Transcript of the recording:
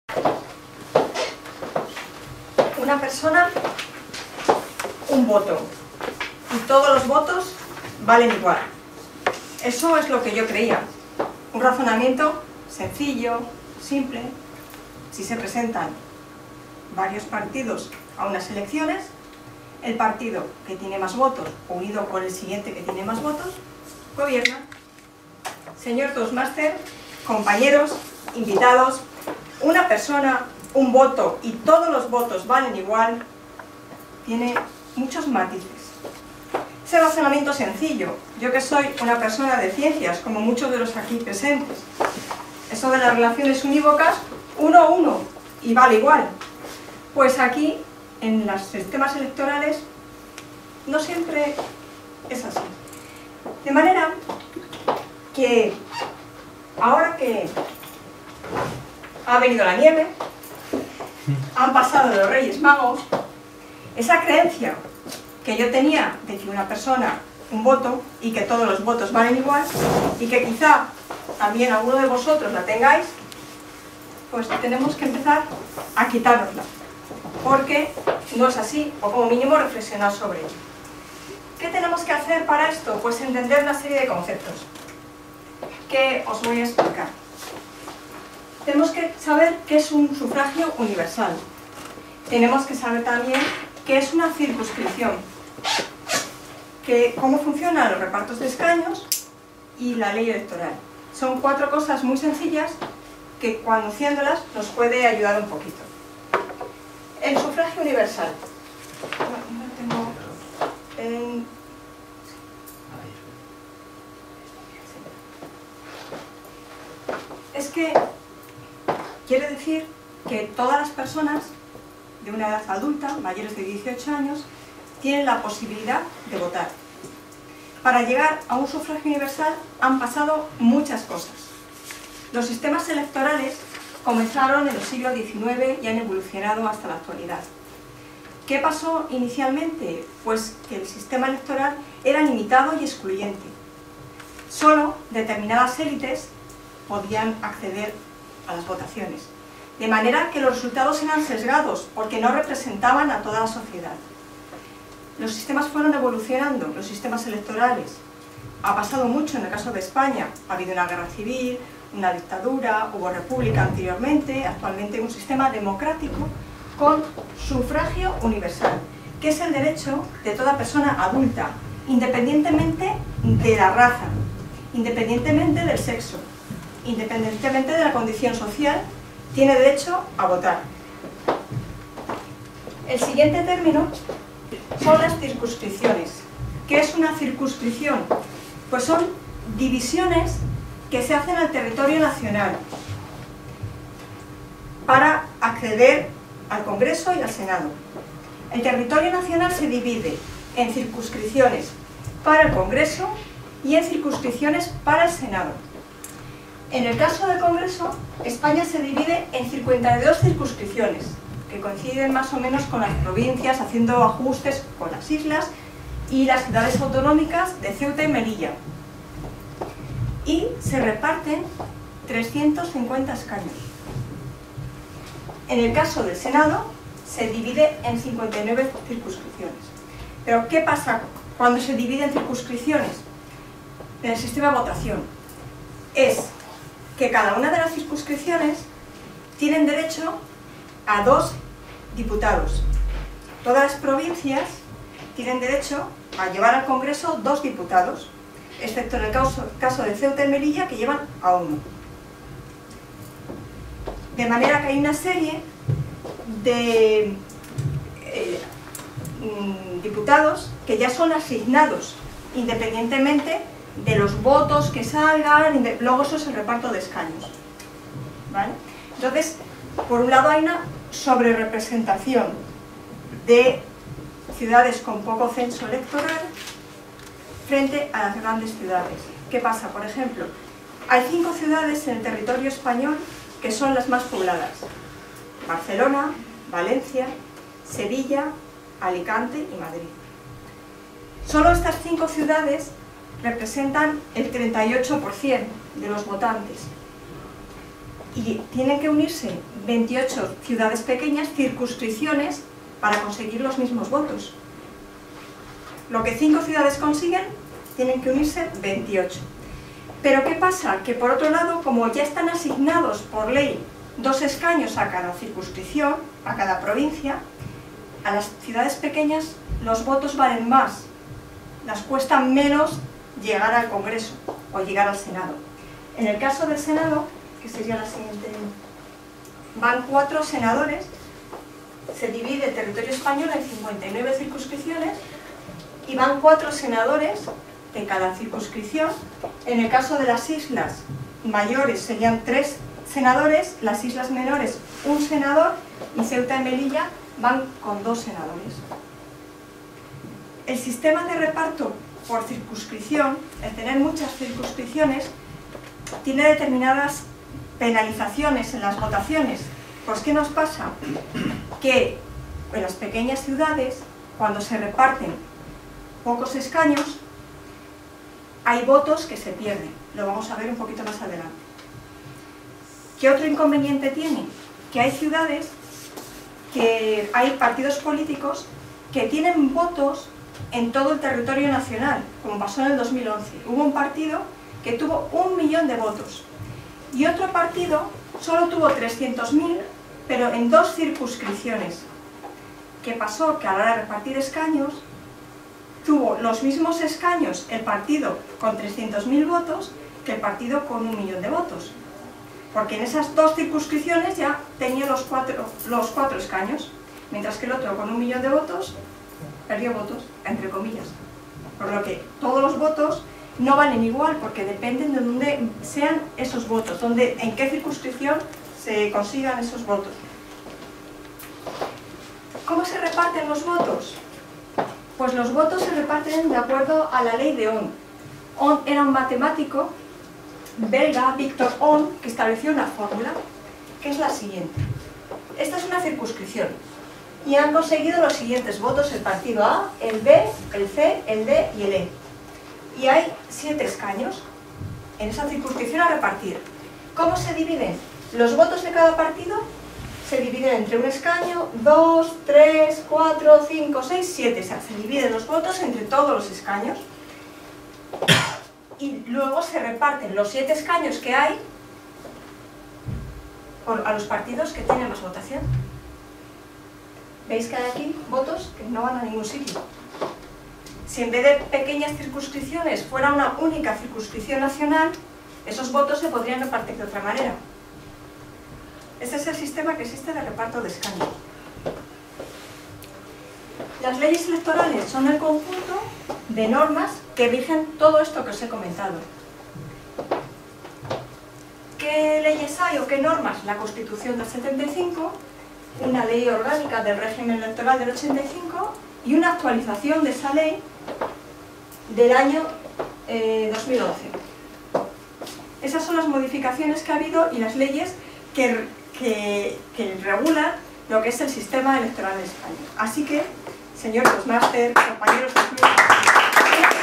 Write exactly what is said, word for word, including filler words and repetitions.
Una persona, un voto. Y todos los votos valen igual. Eso es lo que yo creía. Un razonamiento sencillo, simple. Si se presentan varios partidos a unas elecciones, el partido que tiene más votos, unido con el siguiente que tiene más votos, gobierna. Señor Toastmaster, compañeros, invitados, una persona, un voto y todos los votos valen igual, tiene muchos matices. Ese razonamiento sencillo, yo que soy una persona de ciencias, como muchos de los aquí presentes, eso de las relaciones unívocas, uno a uno, y vale igual. Pues aquí, en los sistemas electorales, no siempre es así. De manera que, ahora que ha venido la nieve, han pasado los Reyes Magos, esa creencia que yo tenía de que una persona, un voto, y que todos los votos valen igual, y que quizá también alguno de vosotros la tengáis, pues tenemos que empezar a quitárnosla, porque no es así, o como mínimo reflexionar sobre ello. ¿Qué tenemos que hacer para esto? Pues entender una serie de conceptos que os voy a explicar. Tenemos que saber qué es un sufragio universal. Tenemos que saber también qué es una circunscripción, que, cómo funcionan los repartos de escaños y la ley electoral. Son cuatro cosas muy sencillas que, conociéndolas, nos puede ayudar un poquito. El sufragio universal. No, no tengo... En... Es que quiere decir que todas las personas de una edad adulta, mayores de dieciocho años, tienen la posibilidad de votar. Para llegar a un sufragio universal han pasado muchas cosas. Los sistemas electorales comenzaron en el siglo diecinueve y han evolucionado hasta la actualidad. ¿Qué pasó inicialmente? Pues que el sistema electoral era limitado y excluyente. Solo determinadas élites podían acceder a las votaciones. De manera que los resultados eran sesgados, porque no representaban a toda la sociedad. Los sistemas fueron evolucionando, los sistemas electorales. Ha pasado mucho en el caso de España. Ha habido una guerra civil, una dictadura, hubo república anteriormente, actualmente un sistema democrático con sufragio universal, que es el derecho de toda persona adulta, independientemente de la raza, independientemente del sexo, independientemente de la condición social, tiene derecho a votar. El siguiente término son las circunscripciones. ¿Qué es una circunscripción? Pues son divisiones que se hacen al territorio nacional para acceder al Congreso y al Senado. El territorio nacional se divide en circunscripciones para el Congreso y en circunscripciones para el Senado. En el caso del Congreso, España se divide en cincuenta y dos circunscripciones, que coinciden más o menos con las provincias, haciendo ajustes con las islas y las ciudades autonómicas de Ceuta y Melilla. Y se reparten trescientos cincuenta escaños. En el caso del Senado, se divide en cincuenta y nueve circunscripciones. Pero, ¿qué pasa cuando se divide en circunscripciones? En el sistema de votación es que cada una de las circunscripciones tienen derecho a dos diputados. Todas las provincias tienen derecho a llevar al Congreso dos diputados, excepto en el caso, caso de Ceuta y Melilla, que llevan a uno. De manera que hay una serie de eh, diputados que ya son asignados independientemente de los votos que salgan, luego eso es el reparto de escaños, ¿vale? Entonces, por un lado hay una sobrerepresentación de ciudades con poco censo electoral frente a las grandes ciudades. ¿Qué pasa? Por ejemplo, hay cinco ciudades en el territorio español que son las más pobladas: Barcelona, Valencia, Sevilla, Alicante y Madrid. Solo estas cinco ciudades representan el treinta y ocho por ciento de los votantes y tienen que unirse veintiocho ciudades pequeñas, circunscripciones, para conseguir los mismos votos. Lo que cinco ciudades consiguen, tienen que unirse veintiocho. Pero ¿qué pasa? Que por otro lado, como ya están asignados por ley dos escaños a cada circunscripción, a cada provincia, a las ciudades pequeñas los votos valen más, las cuesta menos llegar al Congreso o llegar al Senado. En el caso del Senado, que sería la siguiente, van cuatro senadores, se divide el territorio español en cincuenta y nueve circunscripciones y van cuatro senadores de cada circunscripción. En el caso de las islas mayores serían tres senadores, las islas menores un senador y Ceuta y Melilla van con dos senadores. El sistema de reparto por circunscripción, el tener muchas circunscripciones, tiene determinadas penalizaciones en las votaciones. Pues ¿qué nos pasa? Que en las pequeñas ciudades, cuando se reparten pocos escaños, hay votos que se pierden. Lo vamos a ver un poquito más adelante. ¿Qué otro inconveniente tiene? Que hay ciudades, que hay partidos políticos que tienen votos en todo el territorio nacional, como pasó en el dos mil once. Hubo un partido que tuvo un millón de votos y otro partido solo tuvo trescientos mil, pero en dos circunscripciones. ¿Qué pasó? Que a la hora de repartir escaños tuvo los mismos escaños el partido con trescientos mil votos que el partido con un millón de votos, porque en esas dos circunscripciones ya tenía los cuatro, los cuatro escaños, mientras que el otro con un millón de votos perdió votos, entre comillas. Por lo que todos los votos no valen igual, porque dependen de dónde sean esos votos, donde, en qué circunscripción se consigan esos votos. ¿Cómo se reparten los votos? Pues los votos se reparten de acuerdo a la ley de Ohm. Ohm era un matemático belga, Victor Ohm, que estableció una fórmula, que es la siguiente. Esta es una circunscripción, y han conseguido los siguientes votos: el partido A, el B, el C, el D y el E. Y hay siete escaños en esa circunscripción a repartir. ¿Cómo se dividen? Los votos de cada partido se dividen entre un escaño, dos, tres, cuatro, cinco, seis, siete. O sea, se dividen los votos entre todos los escaños. Y luego se reparten los siete escaños que hay por, a los partidos que tienen más votación. ¿Veis que hay aquí votos que no van a ningún sitio? Si en vez de pequeñas circunscripciones fuera una única circunscripción nacional, esos votos se podrían repartir de otra manera. Este es el sistema que existe de reparto de escaños. Las leyes electorales son el conjunto de normas que rigen todo esto que os he comentado. ¿Qué leyes hay o qué normas? La Constitución del setenta y cinco, una ley orgánica del régimen electoral del ochenta y cinco y una actualización de esa ley del año eh, dos mil once. Esas son las modificaciones que ha habido y las leyes que, que, que regulan lo que es el sistema electoral en España. Así que, señor Postmaster, compañeros de club,